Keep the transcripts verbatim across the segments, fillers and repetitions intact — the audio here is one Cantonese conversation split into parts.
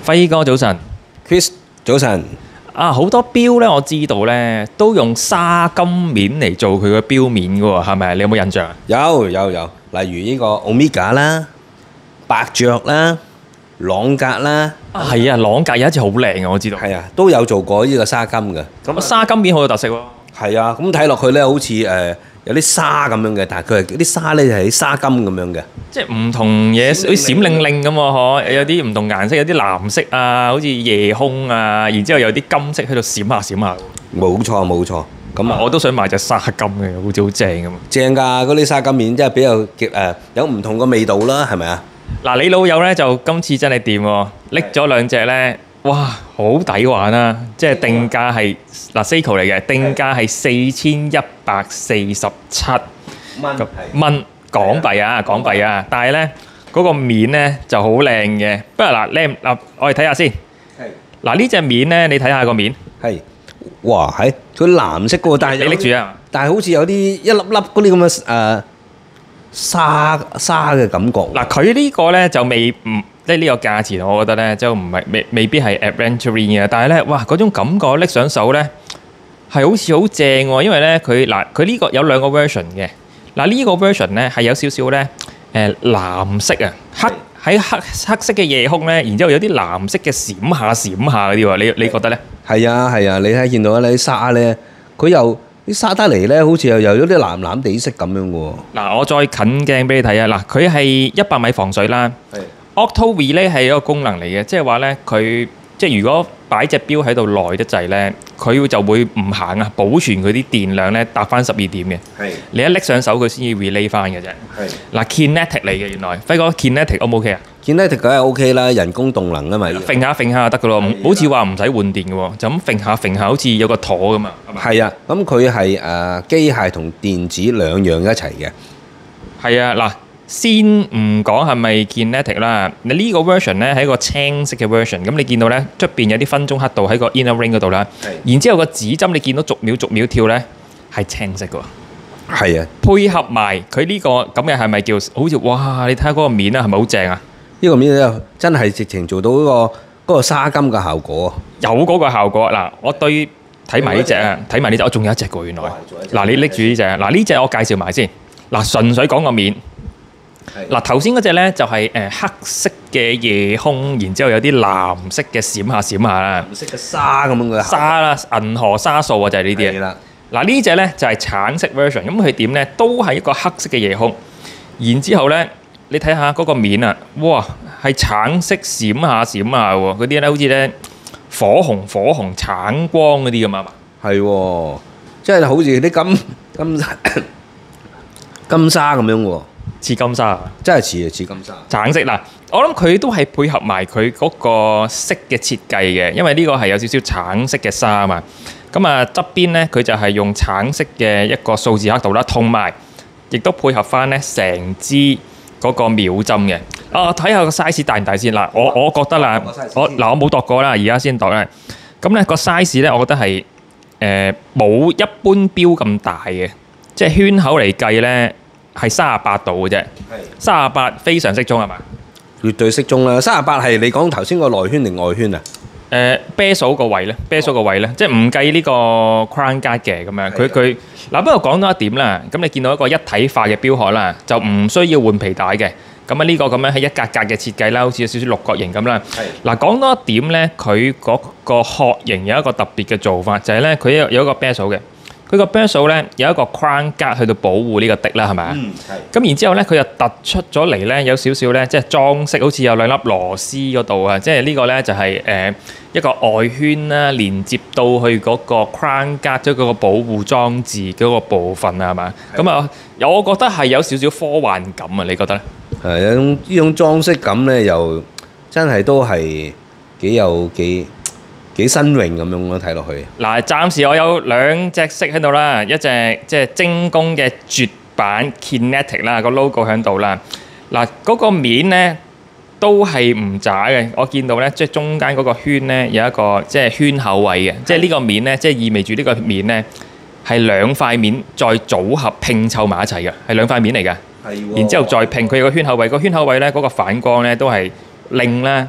輝哥早晨。 Chris 早晨。 啊，好多錶咧，我知道咧都用沙金面嚟做佢個錶面嘅喎，係咪？你有冇印象啊？ 有有有，例如呢個 Omega 啦、伯爵啦、朗格啦， 啊，係啊，朗格有一隻好靚嘅，我知道。 係啊，都有做過呢個沙金嘅。 咁沙金面好有特色喎。 係啊，咁睇落去咧，好似誒有啲沙咁樣嘅，但係佢係啲沙咧係沙金咁樣嘅。 即係唔同嘢，好似閃靈靈咁喎，嗬！有啲唔同顏色，有啲藍色啊，好似夜空啊，然之後有啲金色喺度閃下閃下。 冇錯冇錯，咁啊，我都想買隻沙金嘅，好似好正咁。 正㗎，嗰啲沙金面真係比較極誒有唔同嘅味道啦，係咪啊？ 嗱，你老友咧就今次真係掂喎，拎咗兩隻咧，哇，好抵玩啊！即係定價係嗱 Seiko 嚟嘅，定價係四千一百四十七蚊蚊港幣啊，港幣啊！但係咧嗰個面咧就好靚嘅。不過嗱，你嗱我哋睇下先。 係。 嗱呢隻面咧，你睇下個面。 係。哇，係佢藍色嘅喎，但係你拎住啊！ 但係好似有啲一粒粒嗰啲咁嘅誒沙沙嘅感覺。 嗱，佢呢個咧就未唔即係呢個價錢，我覺得咧就唔係未未必係 adventuring 嘅，但係咧哇嗰種感覺拎上手咧係好似好正喎，因為咧佢嗱佢呢個有兩個 version 嘅。嗱呢個 version 咧係有少少咧誒藍色啊，黑喺黑黑色嘅夜空咧，然之後有啲藍色嘅閃下閃下嗰啲喎，你你覺得咧？ 係啊係啊，你睇見到咧啲沙咧，佢又啲沙得嚟咧，好似又又有啲藍藍地色咁樣嘅喎。 嗱，我再近鏡俾你睇啊！嗱，佢係一百米防水啦。 係。 Auto Relay 係一個功能嚟嘅，即係話咧佢即係如果擺隻錶喺度耐得滯咧，佢就會唔行啊，保存佢啲電量咧達翻十二點嘅。 係。你你一拎上手佢先至 relay 翻嘅啫。 係。 嗱 Kinetic 嚟嘅原來，輝哥 Kinetic O 唔 OK 啊 ？Kinetic 梗係 OK 啦，人工動能啊嘛。 揈下揈下就得噶咯，好似話唔使換電嘅喎，就咁揈下揈下，好似有個舵咁啊。 係啊，咁佢係誒機械同電子兩樣一齊嘅。 係啊，嗱。先唔講係咪 Kinetic 啦，你呢個 version 咧係一個青色嘅 version，咁你見到咧出邊有啲分鐘刻度喺個 inner ring 嗰度啦，然之後個指針你見到逐秒逐秒跳咧係青色嘅喎， 係啊， 配合埋佢呢個咁嘅係咪叫好似哇？你睇下嗰個面啊，係咪好正啊？ 呢個面咧真係直情做到嗰個嗰個沙金嘅效果， 有嗰個效果嗱，我對睇埋呢隻啊，睇埋呢隻，我仲有一隻喎原來，嗱你拎住呢隻，嗱呢隻我介紹埋先，嗱純粹講個面。嗱頭先嗰隻咧就係誒黑色嘅夜空，然之後有啲藍色嘅閃下閃下啦， 藍色嘅沙咁樣嘅沙啦，銀河沙數啊就係呢啲啊。嗱呢隻咧就係橙色 version，咁佢點咧都係一個黑色嘅夜空，然之後咧你睇下嗰個面啊，哇係橙色閃下閃下喎，嗰啲咧好似咧火紅火紅橙光嗰啲咁啊嘛。 係喎，即係好似啲金金金沙咁樣喎。 似金沙啊！ 真係似啊，似金沙。 橙色嗱，我諗佢都係配合埋佢嗰個色嘅設計嘅，因為呢個係有少少橙色嘅沙啊嘛。咁啊側邊咧，佢就係用橙色嘅一個數字刻度啦，同埋亦都配合翻咧成支嗰個秒針嘅。啊，睇下個 size 大唔大先嗱，我我覺得啦，我嗱我冇度過啦，而家先度咧。咁咧個 size 咧，我覺得係誒冇一般錶咁大嘅，即係圈口嚟計咧。係三十八度嘅啫，三十八非常適中係嘛？ 絕對適中啦！三十八係你講頭先個內圈定外圈啊？ 誒啤數個位咧，啤數個位咧，即係唔計呢個 crown guard 嘅咁樣。佢佢嗱不過講多一點啦，咁你見到一個一體化嘅錶殼啦，就唔需要換皮帶嘅。咁啊呢個咁樣係一格格嘅設計啦，好似有少少六角形咁啦。嗱講多一點咧，佢嗰個殼型有一個特別嘅做法，就係咧佢有有一個啤數嘅。佢個 bezel 咧有一個框格去到保護呢個滴啦，係咪啊？嗯，係。咁然之後咧，佢又突出咗嚟咧，有少少咧，即係裝飾，好似有兩粒螺絲嗰度啊！即係呢個咧就係誒一個外圈啦，連接到去嗰個框格即係嗰個保護裝置嗰個部分啊，係嘛？咁啊，有我覺得係有少少科幻感啊，你覺得咧？ 係有種呢種裝飾感咧，又真係都係幾有幾。幾新穎咁樣咯，睇落去。嗱， 暫時我有兩隻色喺度啦，一隻即係精工嘅絕版 Kinetic 啦，個 logo 喺度啦。嗱，嗰個面咧都係唔渣嘅，我見到咧即係中間嗰個圈咧有一個即係圈口位嘅，即係呢個面咧即係意味住呢個面咧係兩塊面再組合拼湊埋一齊嘅，係兩塊面嚟嘅。係。然之後再拼，佢有個圈口位，個圈口位咧嗰個反光咧都係令啦。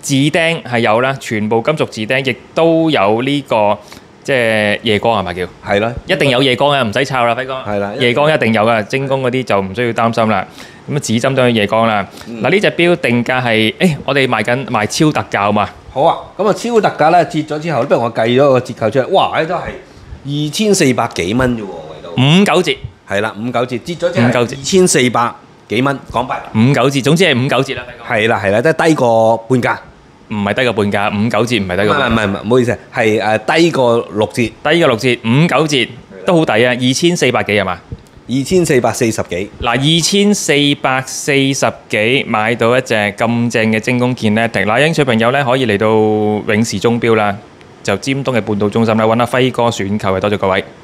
字釘係有啦，全部金屬字釘，亦都有呢個即係夜光係咪叫？ 係啦， 一定有夜光嘅，唔使抄啦，輝哥。 係啦夜光一定有噶，精工嗰啲就唔需要擔心啦。咁啊，指針都有夜光啦。嗱，呢隻錶定價係誒，我哋賣緊賣超特價嘛。 好啊，咁啊超特價咧折咗之後，不如我計咗個折扣出嚟，哇！都係二千四百幾蚊啫喎，為到五九折， 係啦，五九折折咗之後五九折二千四百幾蚊港幣。 五九折，總之係五九折啦，輝哥。 係啦係啦，都係低過半價。 唔係低過半價，五九折唔係低過半價。 唔係唔係唔係，唔好意思，係誒低過六折， 低過六折，五九折都好抵啊！二千四百幾係嘛？ 二千四百四十幾。 嗱，二千四百四十幾買到一隻咁正嘅精工健 Latic。嗱，英水朋友咧可以嚟到永時鐘錶啦，就尖東嘅半島中心啦，揾阿輝哥選購嘅，多謝各位。